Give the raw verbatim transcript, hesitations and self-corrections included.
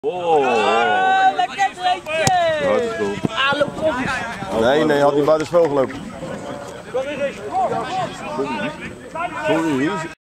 Oh, ah, lekker treintje! Ja, dat is goed. Ah, loop op! Nee, nee, had hij buiten spel gelopen. Sorry,